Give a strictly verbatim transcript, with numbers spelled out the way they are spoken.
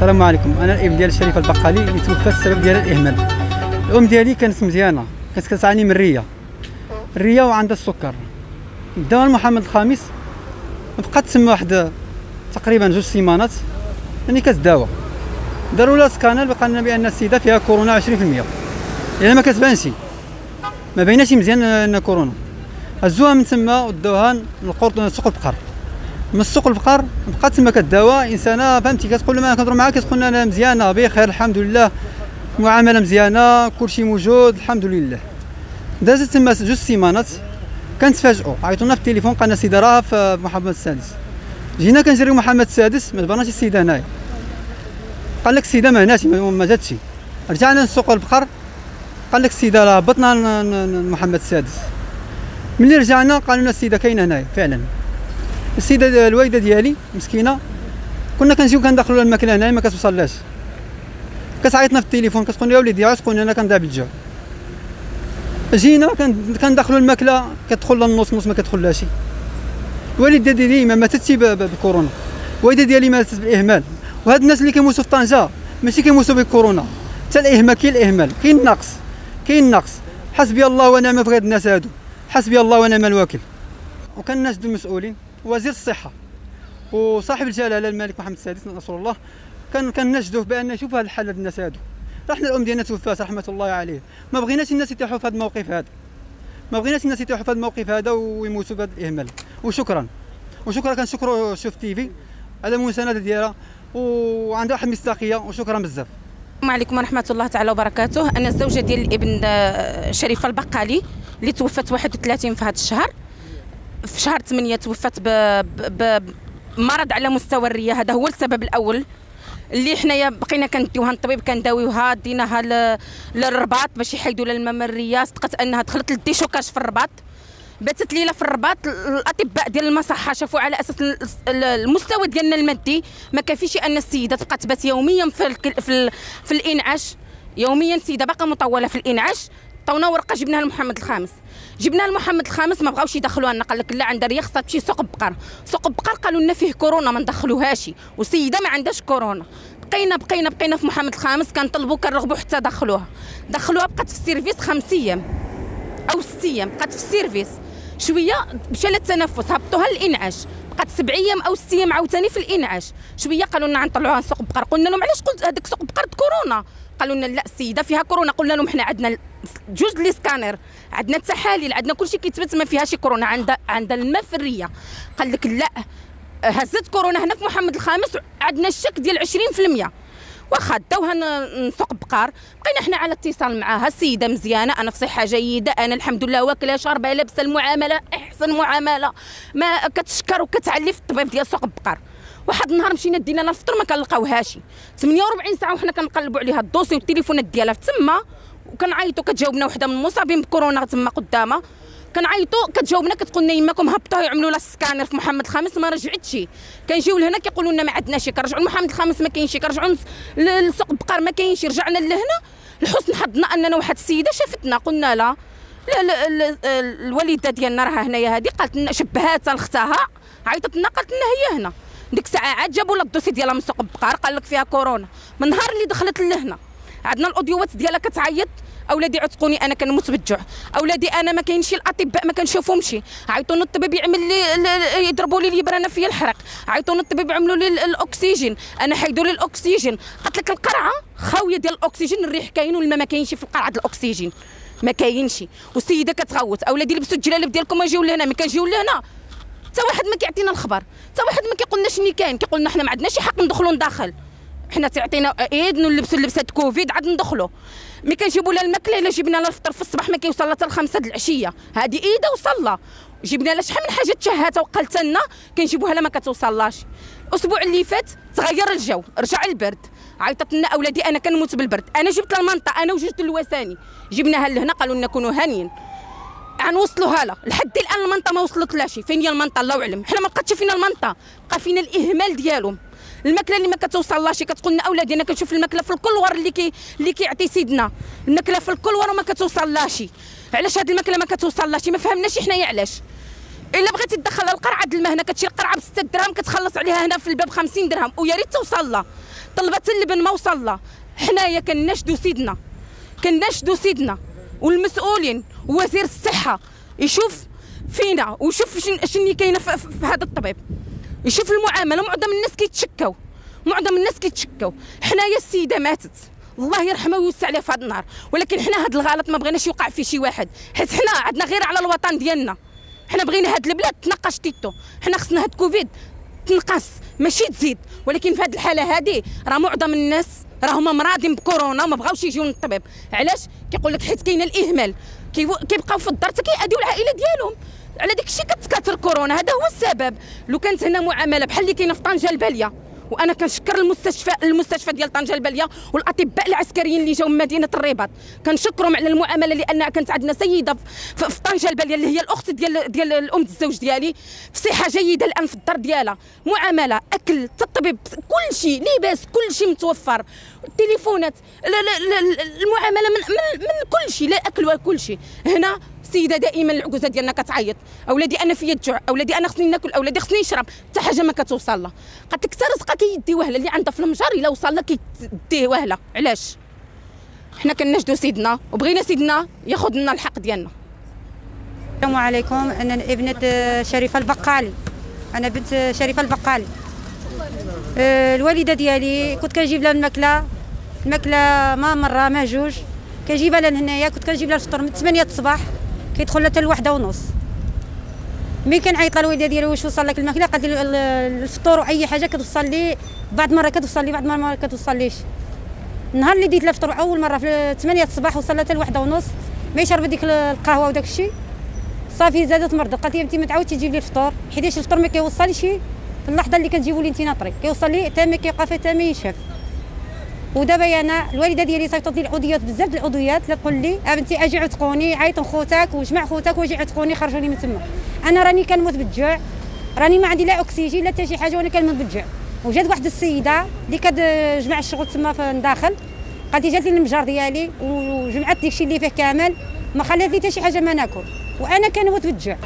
السلام عليكم. انا الابن ديال شريف البقالي اللي توفى السبب ديال الاهمال. الام ديالي كانت مزيانه، كانت كتعاني من الريه الريه وعندها السكر. داوها محمد الخامس، بقات تما واحد تقريبا جوج سيمانات يعني كتداوى. داروا لها سكانر بقى لنا بان السيده فيها كورونا عشرين في المية، يعني ما كتبانش، ما بايناش مزيان ان كورونا. هزوها من تما وداوها للقرط سوق البقر. من السوق البقر بقات تما كداوى انسانه، فهمتي، كتقول لما كنهضروا معاها كتقول لنا انا مزيانه بخير الحمد لله، معامله مزيانه، كلشي موجود الحمد لله. دازت تما جوج سيمانات، كنتفاجئوا عيطوا لنا في التليفون قالنا السيده راه في محمد السادس. جينا كنجريو محمد السادس ما تباناش السيده هنايا، قال لك السيده ما هناش ما جاتش. رجعنا لسوق البقر قال لك السيده راه هبطنا محمد السادس. ملي رجعنا قالوا لنا السيده كاينه هنايا فعلا. السيده الوالده ديالي مسكينه كنا كنجيو كندخلوا لها الماكله هنايا ما كتوصلهاش، كتعيطنا في التليفون كتقول لي يا وليدي عتقوني انا كنضيع بالجوع. جينا كندخلوا الماكله كتدخل لها النص نص ما كتدخلهاش. الوالده ديالي ما ماتتش بكورونا، الوالده ديالي ماتت بالاهمال. وهاد الناس اللي كيموتوا في طنجه ماشي كيموتوا بالكورونا، حتى الاهمال كاين الاهمال، كاين النقص، كاين النقص. حسبي الله ونعم في هاد الناس هادو، حسبي الله ونعم الوكيل. وكناشدوا المسؤولين، وزير الصحه وصاحب الجلاله الملك محمد السادس نصر الله، كان كناشدوه بان يشوف هاد الحال هاد الناس هادو. رحنا الام ديالنا توفات رحمه الله عليه، ما بغيناش الناس يطيحوا في هذا الموقف هذا، ما بغيناش الناس يطيحوا في هذا الموقف هذا ويموتوا بهذا الاهمال. وشكرا وشكرا كنشكروا شوف تيفي على المسانده ديالها وعندها واحد المصداقيه، وشكرا بزاف. السلام عليكم ورحمه الله تعالى وبركاته. انا الزوجه ديال الابن شريف البقالي اللي توفت واحد وثلاثين في هذا الشهر. في شهر ثمانية توفت بمرض على مستوى الريه، هذا هو السبب الاول اللي حنايا بقينا كنديوها للطبيب كنداويوها، ديناها للرباط باش يحيدوا لها الماء من الريه. صدقت انها دخلت للديشوكاج في الرباط، باتت ليله في الرباط. الاطباء ديال المصحه شافوا على اساس المستوى ديالنا المادي ما كافيش ان السيده تبقى تبات يوميا في ال في, ال في الانعاش، يوميا السيده باقا مطوله في الانعاش. عطاونا ورقه جبناها لمحمد الخامس، جبناها لمحمد الخامس ما بغاوش يدخلوها لنا، قال لك لا عندها ريه خصها تمشي سوق بقر. سوق بقر قالوا لنا فيه كورونا ما ندخلوهاش، والسيده ما عندهاش كورونا. بقينا بقينا بقينا في محمد الخامس كنطلبوا كنرغبوا حتى دخلوها. دخلوها بقات في السيرفيس خمس ايام او ست ايام، بقات في السيرفيس شويه مشى لها التنفس، هبطوها للانعاش، بقات سبع ايام او ست ايام عاوتاني في الانعاش. شويه قالوا لنا غنطلعوها سوق بقر، قلنا لهم علاش قلت هذاك سوق بقر كورونا؟ قالوا لنا لا السيده فيها كورونا. قلنا لهم حنا عندنا جوج لي سكانر، عندنا التحاليل، عندنا كلشي كيتبت ما فيهاش كورونا، عندها عندها الماء في الريه. قال لك لا هزت كورونا هنا في محمد الخامس، عندنا الشك ديال عشرين في المية. واخا داوها نسوق بقار، بقينا حنا على اتصال معاها. السيده مزيانه، انا في صحه جيده، انا الحمد لله واكله شاربه لابسه، المعامله احسن معامله، ما كتشكر وكتعلي في الطبيب ديال سوق بقار. واحد النهار مشينا دينا لنا الفطور ما كنلقاوهاش، ثمانية وأربعين ساعه وحنا كنقلبوا عليها الدوسي والتليفونات ديالها تما، وكنعيطوا كتجاوبنا وحده من المصابين بكورونا تما قدامها، كنعيطوا كتجاوبنا كتقول لنا يماكم هبطوها يعملوا لها السكانر في محمد الخامس ما رجعتش. كنجيو لهنا كيقولوا لنا ما عندناش، كنرجعوا لمحمد الخامس ما كاينش، كنرجعوا للسوق بقار ما كاينش. رجعنا لهنا لحسن حظنا اننا واحد السيده شافتنا، قلنا لها لا, لا, لا الوالده ديالنا راها هنايا. هذه قالت لنا شبهاتها لاختها، عيطت لنا قالت لنا هي هنا. ديك الساعه عاد جابوا لها الدوسي ديالها من سوق بقار، قال لك فيها كورونا. من نهار اللي دخلت لهنا عندنا الاوديوات ديالها كتعيط، اولادي عتقوني انا كنموت بالجوع، اولادي انا ما كاينش الاطباء ما كنشوفهمش، عيطوني الطبيب يعمل لي يضربوا لي اليبرانه فيا الحرق، عيطوني الطبيب يعملوا لي الاكسجين، انا حيدوا لي الاكسجين. قالت لك القرعه خاويه ديال الاكسجين، الريح كاين والماء ما كاينش في القرعه ديال الاكسجين ما كاينش. والسيده كتغوت، اولادي لبسوا الجلالب ديالكم ما جيو لهنا، ملي كنجيو لهنا حتى واحد ما كيعطينا الخبر، حتى واحد ما كيقولنا شنو كاين، كيقول لنا حنا ما عندناش حق ندخلوا نداخل، حنا تعطينا اذن ونلبسوا لبسات كوفيد عاد ندخلوا. ملي كنجيبوا لها الماكله الا جبنا لها الفطر في الصباح ما كيوصل لها حتى الخمسه د العشيه، هذه ايده وصل لها. جبنا لها شحال من حاجه تشهات وقلت لنا كنجيبوها لها ما كتوصلهاش. الاسبوع اللي فات تغير الجو، رجع البرد، عيطت لنا اولادي انا كنموت بالبرد، انا جبت لها المنطقه انا وجوج اللواساني جبناها لهنا، قالوا لنا كونوا هانيين غنوصلوها لها. لحد الان المنطقه ما وصلت لهاش، فين هي المنطقه الله اعلم، حنا ما بقاتش فينا المنطقه، بقى فينا الاهمال ديالهم. الماكله اللي ما كتوصلهاش كتقول لنا اولادي انا كنشوف الماكله في الكلور اللي كي اللي كيعطي سيدنا، الماكله في الكلور وما كتوصلهاش. علاش هاد الماكله ما كتوصلهاش؟ ما فهمناش حنايا علاش. الا بغيتي تدخل القرعه د الماء هنا كتشري القرعه ب ستة دراهم كتخلص عليها هنا في الباب خمسين درهم، ويا ريت توصل لها. طلبت اللبن ما وصل له. حنايا كنشدوا سيدنا كنشدوا سيدنا والمسؤولين ووزير الصحه يشوف فينا ويشوف شنو كاينه في, في هذا الطبيب، يشوف المعامله. معظم الناس كيتشكاو معظم الناس كيتشكاو. حنايا السيده ماتت الله يرحمها ويوسع عليها في هذا النهار، ولكن حنا هذا الغلط ما بغيناش يوقع فيه شي واحد، حيت حنا عندنا غير على الوطن ديالنا. حنا بغينا هاد البلاد تنقش تيتو، حنا خصنا هاد كوفيد تنقص ماشي تزيد. ولكن في هاد الحاله هذه راه معظم الناس راهما مرادين بكورونا وما بغاوش يجيو للطبيب. علاش؟ كيقول لك حيت كاين الاهمال، كيبقاو في الدار حتى كيأذيو العائله ديالهم. على داك الشيء كتكاثر كورونا، هذا هو السبب. لو كانت هنا معامله بحال اللي كاينه في طنجه الباليه، وانا كنشكر المستشفى المستشفى ديال طنجه الباليه والاطباء العسكريين اللي جاوا من مدينه الرباط، كنشكرهم على المعامله، لان كانت عندنا سيده في, في طنجه الباليه اللي هي الاخت ديال ديال الام الزوج ديالي في صحه جيده الان في الدار ديالها. معامله، اكل، الطبيب، كل شيء، لباس، كل شيء متوفر، التليفونات، لا لا لا المعامله من, من, من كل شيء، لا اكل ولا كل شيء. هنا السيده دائما العجوزه ديالنا كتعيط، اولادي انا فيا الجوع، اولادي انا خصني ناكل، اولادي خصني نشرب، حتى حاجه ما كتوصل لها. قالت لك رزقها كيدي وهله، اللي عندها في المجر الا وصل لها كيديه وهله. علاش؟ حنا كنشدوا سيدنا وبغينا سيدنا ياخذ لنا الحق ديالنا. السلام عليكم، انا ابنه شريفه البقالي، انا بنت شريفه البقالي. أه الوالده ديالي كنت كنجيب لها الماكله الماكله ما مره ما جوج، كنجيبها لها لهنايا، كنت كنجيب لها الفطور من ثمانية الصباح كيدخل لها حتى لواحده ونص. ملي كنعيط لها الوالده ديالي واش وصل لك الماكله، قالت لي الفطور واي حاجه كتوصل لي، بعض المره كتوصل لي بعض المره ما كتوصليش. النهار اللي ديت لها الفطور اول مره في ثمانية الصباح وصل لها حتى لواحده ونص، ما شربت ديك القهوه وداك الشيء صافي زادت مرضت. قالت لي انت ما تعاودش تجيب لي الفطور، حيتاش الفطور ما كيوصلش في اللحظه اللي كتجيبوا لي انت ناطري، كيوصل لي حتى ما كيبقى فيه حتى ما يشاف. ودابا انا الوالده ديالي صيفطت لي العضويات بزاف د العضويات، لا تقول لي بنتي اجي عتقوني، عيط لخوتك وجمع خوتك واجي عتقوني خرجوني من تما. انا راني كنموت بالجوع، راني ما عندي لا اكسجين لا حتى شي حاجه وانا كنموت بالجوع. وجات واحد السيده اللي كتجمع الشغل تما في الداخل، قالت لي جات لي المجار ديالي وجمعت داكشي اللي فيه كامل، ما خلات لي حتى شي حاجه ما ناكل وانا كنموت بالجوع.